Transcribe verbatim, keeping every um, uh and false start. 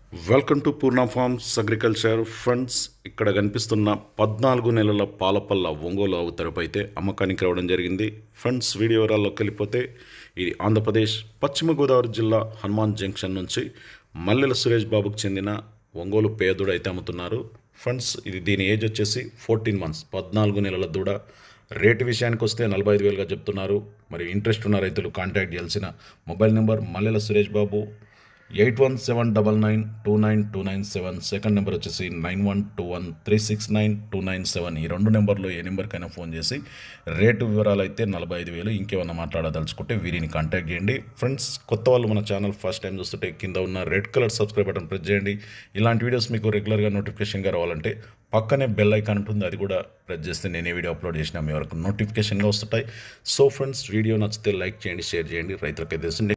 Welcome to Purna farms agriculture friends. ఇక్కడ కనిపిస్తున్న పద్నాలుగు నెలల పాలపల్ల ఒంగోలు ఆవు తరపు అయితే అమ్మకానికి రావడం జరిగింది. ఫ్రెండ్స్, వీడియో వివరాల్లోకి వెళ్ళిపోతే ఇది ఆంధ్రప్రదేశ్ పశ్చిమ గోదావరి జిల్లా హనుమాన్ జంక్షన్ నుంచి మల్లెల సురేష్ బాబుకు చెందిన ఒంగోలు పేదూడ అయితే అమ్ముతున్నారు. ఫ్రెండ్స్, ఇది దీని ఏజ్ వచ్చేసి ఫోర్టీన్ మంత్స్ పద్నాలుగు నెలల దూడ. రేటు విషయానికి వస్తే నలభై ఐదు వేలుగా చెప్తున్నారు. మరి ఇంట్రెస్ట్ ఉన్న రైతులు కాంటాక్ట్ చేయాల్సిన mobile number Mallela Suresh Babu eight one seven double nine two nine two nine seven. Second number వచ్చేసి nine one two one three six nine two nine seven. ఈ రెండు నెంబర్లో ఏ నెంబర్కైనా ఫోన్ చేసి రేటు వివరాలు అయితే నలభై ఐదు వేలు. ఇంకేమన్నా మాట్లాడదలుచుకుంటే వీరిని కాంటాక్ట్ చేయండి. ఫ్రెండ్స్, కొత్త వాళ్ళు మన ఛానల్ ఫస్ట్ టైం చూస్తుంటే కింద ఉన్న red colour subscribe button press చేయండి. ఇలాంటి వీడియోస్ మీకు రెగ్యులర్గా నోటిఫికేషన్గా రావాలంటే పక్కనే బెల్ ఐకాన్ ఉంటుంది, అది కూడా ప్రెస్ చేస్తే నేనే వీడియో అప్లోడ్ చేసినా మీ వరకు నోటిఫికేషన్గా వస్తుంటాయి. సో ఫ్రెండ్స్, వీడియో నచ్చితే లైక్ చేయండి, షేర్ చేయండి. రైతులకైతే